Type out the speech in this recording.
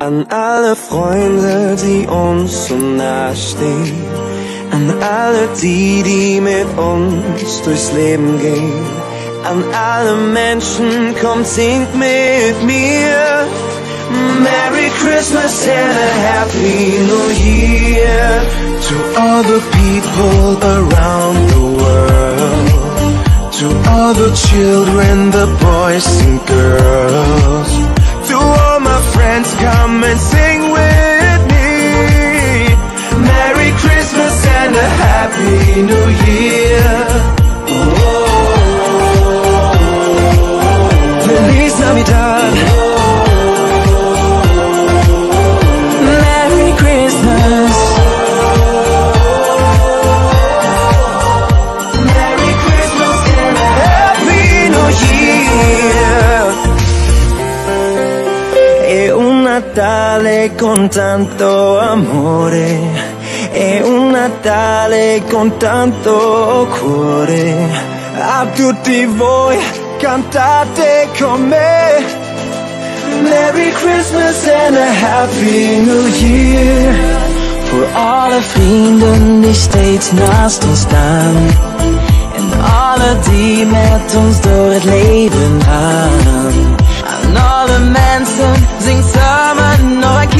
An alle Freunde, die uns so nahe stehen, an alle die mit uns durchs Leben gehen, an alle Menschen, kommt, singt mit mir. Merry Christmas and a Happy New Year to all the people around the world, to all the children, the boys and girls, to all my friends, come and sing with me. Merry Christmas and a Happy New Year. Feliz Navidad. Merry Christmas. Merry Christmas and a Happy New Year. È un Natale con tanto amore, è un Natale con tanto cuore. A tutti voi cantate con me. Merry Christmas and a Happy New Year. Voor alle vrienden die steeds naast ons staan, en alle die met ons door het leven gaan. Aan alle mensen zingt samen nog een